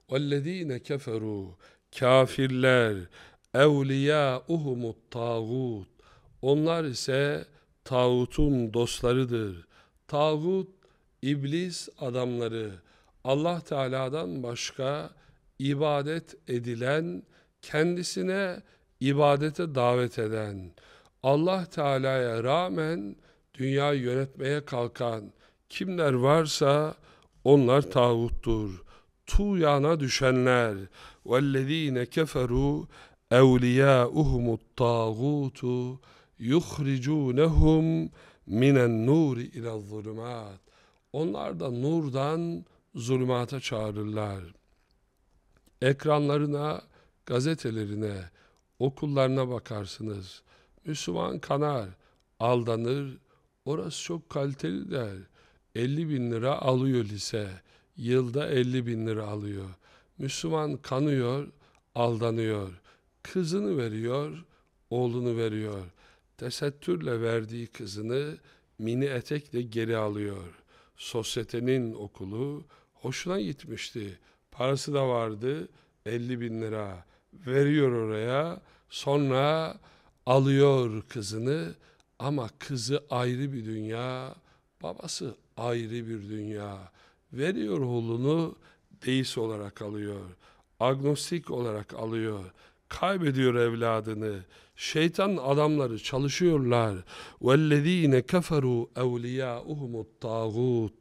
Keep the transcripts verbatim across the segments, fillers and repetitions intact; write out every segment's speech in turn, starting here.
وَالَّذ۪ينَ كَفَرُوا Kafirler اَوْلِيَاؤُهُمُ tağut. Onlar ise tağutun dostlarıdır. Tağut, iblis adamları. Allah Teala'dan başka ibadet edilen, kendisine ibadete davet eden, Allah Teala'ya rağmen dünyayı yönetmeye kalkan kimler varsa onlar tağuttur. Tuğyana düşenler. وَالَّذ۪ينَ كَفَرُوا اَوْلِيَاؤُهُمُ الطَّاغُوتُ يُخْرِجُونَهُمْ مِنَ النُّورِ اِلَى الظُّلُمَاتِ. Onlar da nurdan zulümata çağırırlar. Ekranlarına, gazetelerine, okullarına bakarsınız. Müslüman kanar, aldanır, orası çok kaliteli der. elli bin lira alıyor lise, yılda elli bin lira alıyor. Müslüman kanıyor, aldanıyor. Kızını veriyor, oğlunu veriyor. Tesettürle verdiği kızını mini etekle geri alıyor. Sosyetenin okulu hoşuna gitmişti. Parası da vardı, elli bin lira. Veriyor oraya, sonra alıyor kızını ama kızı ayrı bir dünya, babası ayrı bir dünya. Veriyor oğlunu, deist olarak alıyor, agnostik olarak alıyor, kaybediyor evladını. Şeytan adamları çalışıyorlar. وَالَّذ۪ينَ كَفَرُوا اَوْلِيَاؤُهُمُ الطَّاغُوتُ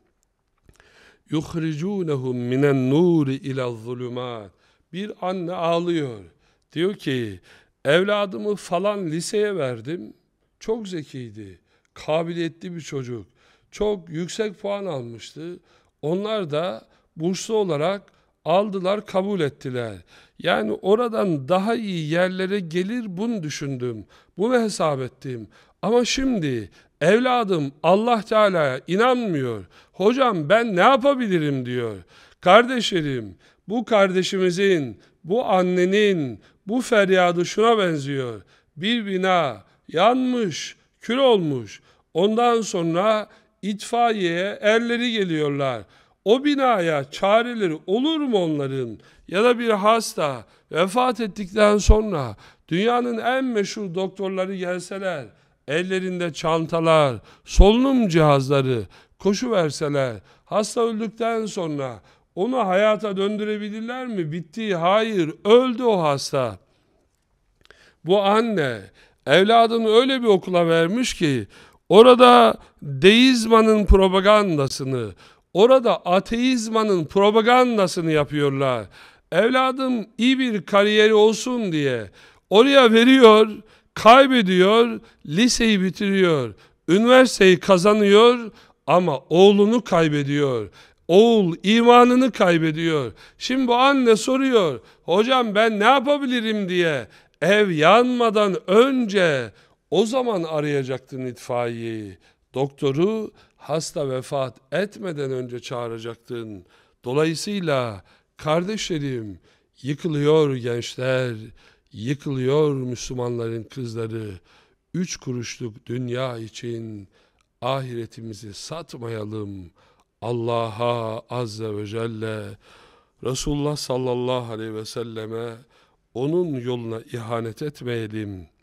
يُخْرِجُونَهُمْ مِنَ النُّورِ اِلَى الظُّلُمَاتِ. Bir anne ağlıyor. Diyor ki, evladımı falan liseye verdim. Çok zekiydi, kabiliyetli bir çocuk. Çok yüksek puan almıştı. Onlar da burslu olarak aldılar, kabul ettiler. Yani oradan daha iyi yerlere gelir bunu düşündüm. Bunu hesap ettim. Ama şimdi evladım Allah Teala'ya inanmıyor. Hocam ben ne yapabilirim diyor. Kardeşlerim, bu kardeşimizin, bu annenin, bu feryadı şuna benziyor. Bir bina yanmış, kül olmuş. Ondan sonra itfaiyeye erleri geliyorlar. O binaya çareleri olur mu onların? Ya da bir hasta vefat ettikten sonra dünyanın en meşhur doktorları gelseler, ellerinde çantalar, solunum cihazları, koşu verseler, hasta öldükten sonra onu hayata döndürebilirler mi? Bitti. Hayır. Öldü o hasta. Bu anne evladını öyle bir okula vermiş ki orada deizmanın propagandasını, orada ateizmanın propagandasını yapıyorlar. Evladım iyi bir kariyeri olsun diye oraya veriyor, kaybediyor, liseyi bitiriyor, üniversiteyi kazanıyor ama oğlunu kaybediyor. Oğul imanını kaybediyor. Şimdi bu anne soruyor, hocam ben ne yapabilirim diye. Ev yanmadan önce o zaman arayacaktın itfaiyeyi. Doktoru hasta vefat etmeden önce çağıracaktın. Dolayısıyla kardeşlerim, yıkılıyor gençler, yıkılıyor Müslümanların kızları. Üç kuruşluk dünya için ahiretimizi satmayalım. Allah'a azze ve celle, Resulullah sallallahu aleyhi ve selleme, onun yoluna ihanet etmeyelim.